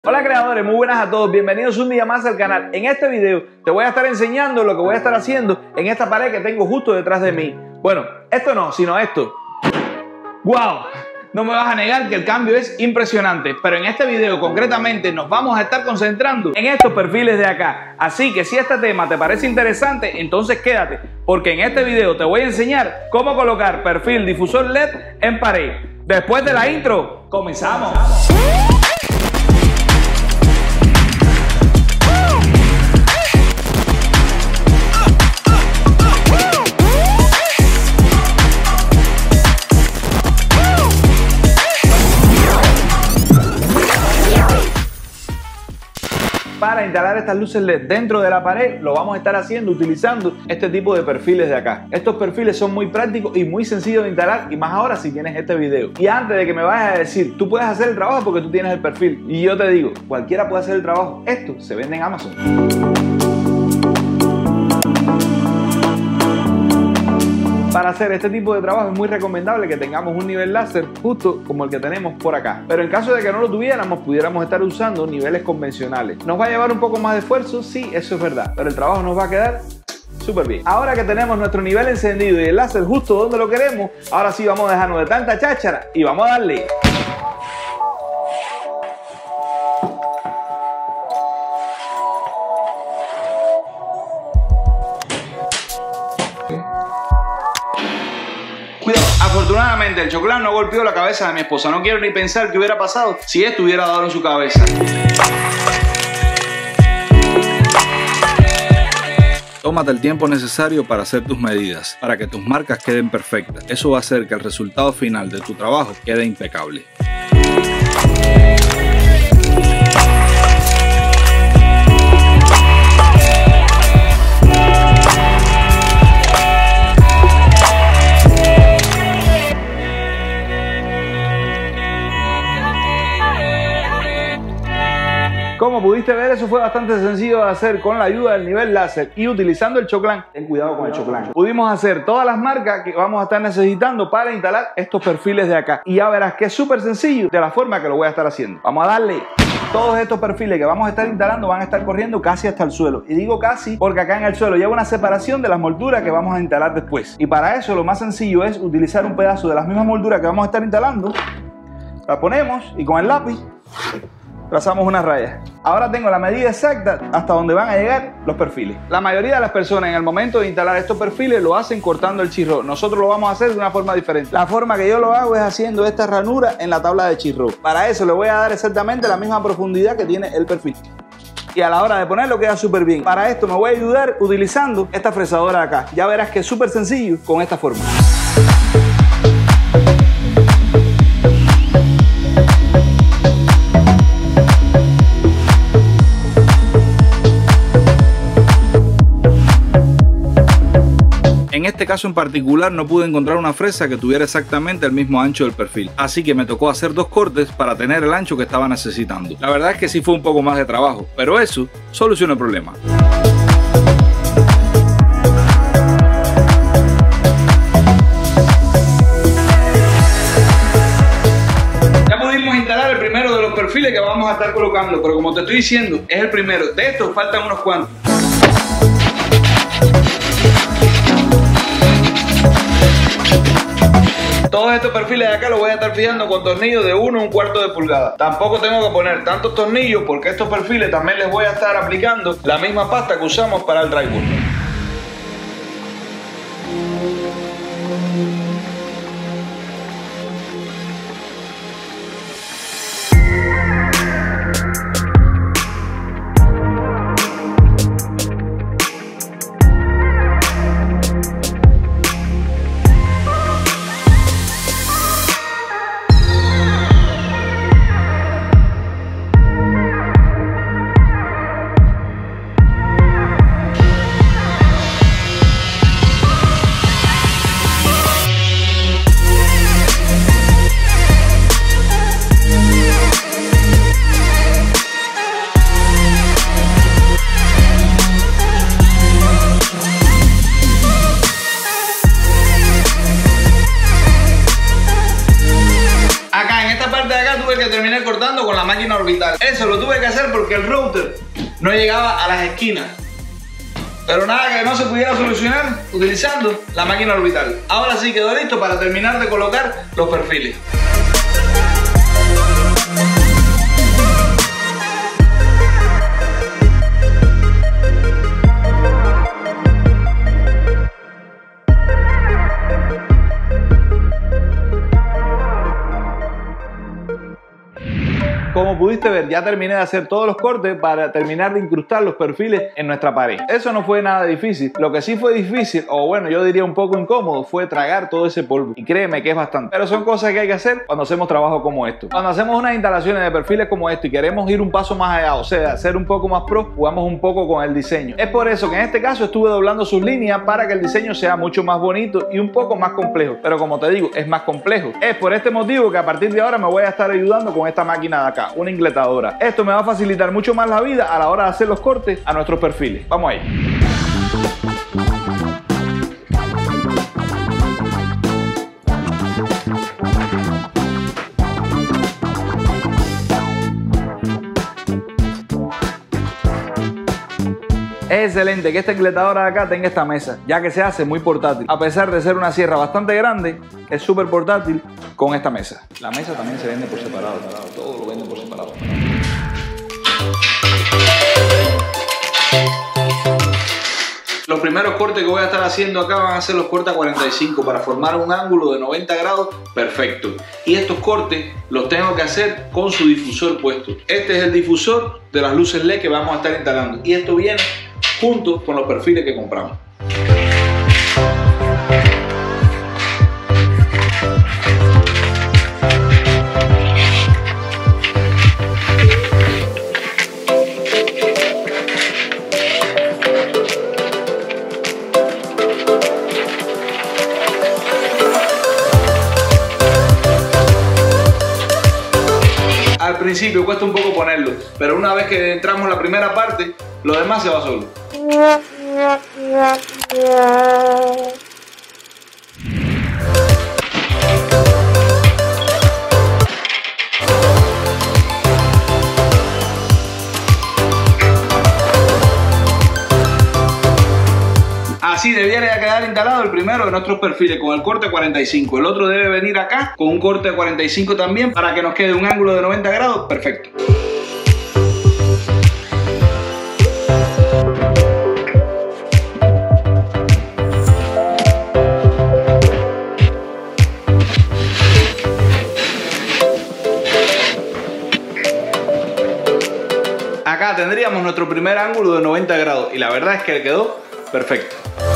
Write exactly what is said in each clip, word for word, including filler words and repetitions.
Hola creadores, muy buenas a todos, bienvenidos un día más al canal. En este video te voy a estar enseñando lo que voy a estar haciendo en esta pared que tengo justo detrás de mí. Bueno, esto no, sino esto. ¡Wow! No me vas a negar que el cambio es impresionante, pero en este video concretamente nos vamos a estar concentrando en estos perfiles de acá. Así que si este tema te parece interesante, entonces quédate, porque en este video te voy a enseñar cómo colocar perfil difusor L E D en pared. Después de la intro, comenzamos. Para instalar estas luces L E D dentro de la pared lo vamos a estar haciendo utilizando este tipo de perfiles de acá. Estos perfiles son muy prácticos y muy sencillos de instalar, y más ahora si tienes este video. Y antes de que me vayas a decir, tú puedes hacer el trabajo porque tú tienes el perfil, y yo te digo, cualquiera puede hacer el trabajo. Esto se vende en Amazon. Para hacer este tipo de trabajo es muy recomendable que tengamos un nivel láser justo como el que tenemos por acá. Pero en caso de que no lo tuviéramos, pudiéramos estar usando niveles convencionales. ¿Nos va a llevar un poco más de esfuerzo? Sí, eso es verdad. Pero el trabajo nos va a quedar súper bien. Ahora que tenemos nuestro nivel encendido y el láser justo donde lo queremos, ahora sí vamos a dejarnos de tanta cháchara y vamos a darle. Cuidado, afortunadamente el choclán no golpeó la cabeza de mi esposa. No quiero ni pensar qué hubiera pasado si esto hubiera dado en su cabeza. Tómate el tiempo necesario para hacer tus medidas, para que tus marcas queden perfectas. Eso va a hacer que el resultado final de tu trabajo quede impecable. Como pudiste ver, eso fue bastante sencillo de hacer con la ayuda del nivel láser y utilizando el choclán. Ten cuidado con el choclán. Pudimos hacer todas las marcas que vamos a estar necesitando para instalar estos perfiles de acá. Y ya verás que es súper sencillo de la forma que lo voy a estar haciendo. Vamos a darle. Todos estos perfiles que vamos a estar instalando van a estar corriendo casi hasta el suelo. Y digo casi porque acá en el suelo lleva una separación de las molduras que vamos a instalar después. Y para eso lo más sencillo es utilizar un pedazo de las mismas molduras que vamos a estar instalando. La ponemos y con el lápiz trazamos una raya. Ahora tengo la medida exacta hasta donde van a llegar los perfiles. La mayoría de las personas en el momento de instalar estos perfiles lo hacen cortando el chirro. Nosotros lo vamos a hacer de una forma diferente. La forma que yo lo hago es haciendo esta ranura en la tabla de chirro. Para eso le voy a dar exactamente la misma profundidad que tiene el perfil. Y a la hora de ponerlo queda súper bien. Para esto me voy a ayudar utilizando esta fresadora de acá. Ya verás que es súper sencillo con esta forma. En este caso en particular no pude encontrar una fresa que tuviera exactamente el mismo ancho del perfil, así que me tocó hacer dos cortes para tener el ancho que estaba necesitando. La verdad es que sí fue un poco más de trabajo, pero eso soluciona el problema. Ya pudimos instalar el primero de los perfiles que vamos a estar colocando, pero como te estoy diciendo, es el primero. De estos faltan unos cuantos. Todos estos perfiles de acá los voy a estar fijando con tornillos de uno a un cuarto de pulgada. Tampoco tengo que poner tantos tornillos porque estos perfiles también les voy a estar aplicando la misma pasta que usamos para el drywall. que hacer porque el router no llegaba a las esquinas. Pero nada que no se pudiera solucionar utilizando la máquina orbital. Ahora sí quedó listo para terminar de colocar los perfiles. Como pudiste ver, ya terminé de hacer todos los cortes para terminar de incrustar los perfiles en nuestra pared. Eso no fue nada difícil. Lo que sí fue difícil, o bueno, yo diría un poco incómodo, fue tragar todo ese polvo. Y créeme que es bastante. Pero son cosas que hay que hacer cuando hacemos trabajo como esto. Cuando hacemos unas instalaciones de perfiles como esto y queremos ir un paso más allá, o sea, ser un poco más pro, jugamos un poco con el diseño. Es por eso que en este caso estuve doblando sus líneas para que el diseño sea mucho más bonito y un poco más complejo. Pero como te digo, es más complejo. Es por este motivo que a partir de ahora me voy a estar ayudando con esta máquina de acá, una ingletadora. Esto me va a facilitar mucho más la vida a la hora de hacer los cortes a nuestros perfiles. Vamos ahí. Es excelente que esta ingletadora de acá tenga esta mesa, ya que se hace muy portátil. A pesar de ser una sierra bastante grande, es súper portátil con esta mesa. La mesa también se vende por separado, todo lo venden por separado. Los primeros cortes que voy a estar haciendo acá van a ser los cortes a cuarenta y cinco para formar un ángulo de noventa grados perfecto. Y estos cortes los tengo que hacer con su difusor puesto. Este es el difusor de las luces L E D que vamos a estar instalando. Y esto viene junto con los perfiles que compramos. Al principio cuesta un poco ponerlo, pero una vez que entramos en la primera parte, lo demás se va solo. Así debiera ya quedar instalado el primero de nuestros perfiles con el corte cuarenta y cinco. El otro debe venir acá con un corte de cuarenta y cinco también para que nos quede un ángulo de noventa grados perfecto. Acá tendríamos nuestro primer ángulo de noventa grados y la verdad es que quedó perfecto.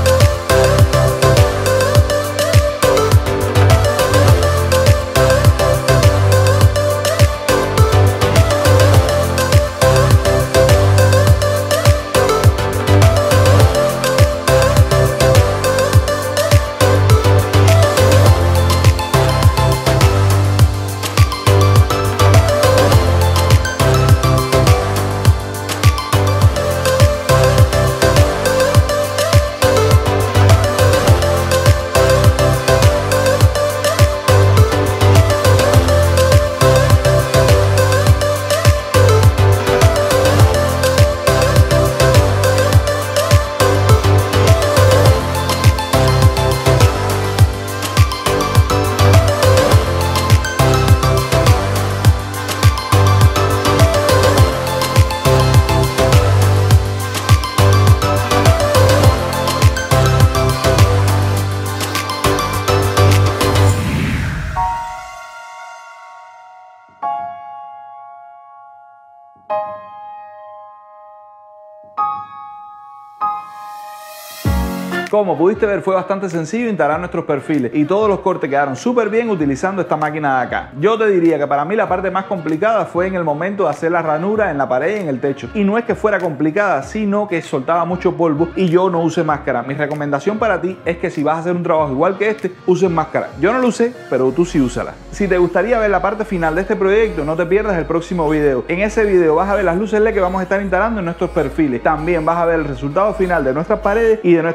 Como pudiste ver, fue bastante sencillo instalar nuestros perfiles y todos los cortes quedaron súper bien utilizando esta máquina de acá. Yo te diría que para mí la parte más complicada fue en el momento de hacer la ranura en la pared y en el techo. Y no es que fuera complicada, sino que soltaba mucho polvo y yo no usé máscara. Mi recomendación para ti es que si vas a hacer un trabajo igual que este, uses máscara. Yo no lo usé, pero tú sí úsala. Si te gustaría ver la parte final de este proyecto, no te pierdas el próximo video. En ese video vas a ver las luces L E D que vamos a estar instalando en nuestros perfiles. También vas a ver el resultado final de nuestras paredes y de nuestro techo.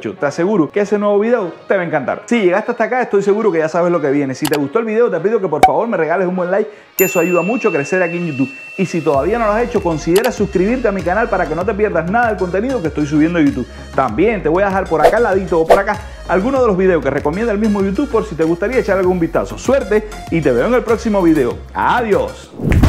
hecho. Te aseguro que ese nuevo video te va a encantar. Si llegaste hasta acá, estoy seguro que ya sabes lo que viene. Si te gustó el video, te pido que por favor me regales un buen like, que eso ayuda mucho a crecer aquí en YouTube. Y si todavía no lo has hecho, considera suscribirte a mi canal para que no te pierdas nada del contenido que estoy subiendo a YouTube. También te voy a dejar por acá al ladito o por acá algunos de los videos que recomienda el mismo YouTube por si te gustaría echar algún vistazo. Suerte y te veo en el próximo video. Adiós.